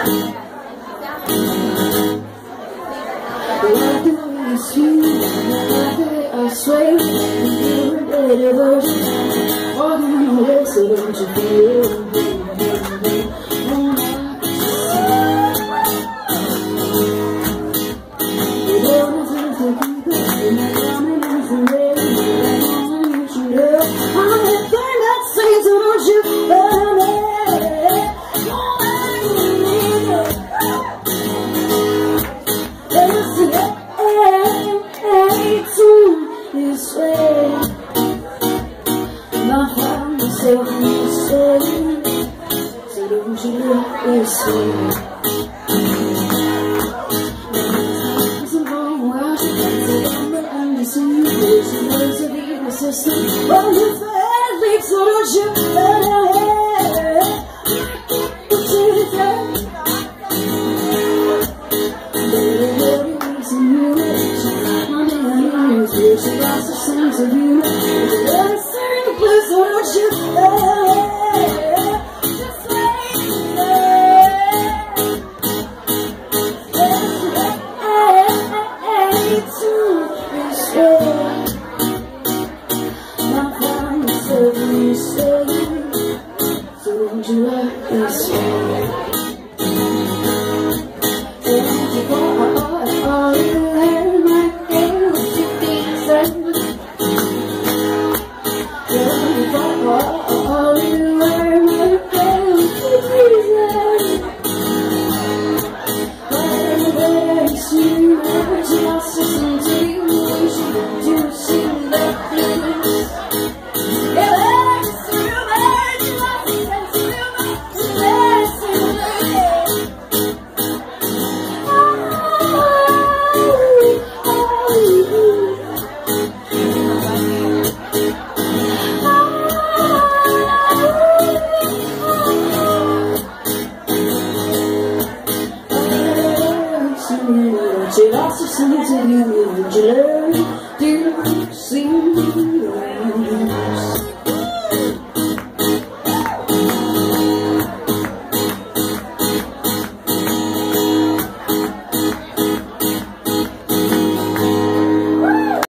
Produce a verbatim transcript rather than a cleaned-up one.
I swear you're a better version. All you know is so don't you feel? This way, my heart is so insane. So don't you look this way. It's a long while since I'm under some years and years of evil system. Oh, you fed me, so don't you let she lost her sense of humor. Let her sing the blues, so don't you stay. Just wait there. My promise of you say, so don't you let me stay. Don't you go all you had my hand with your feet set. All you learn my hand with your feet set. Very soon she lost her sense of humor. She went to see that feelings. Yeah, very soon she lost her sense of humor. Very soon. She lost her sense of humor. Did you learn to sing the rain?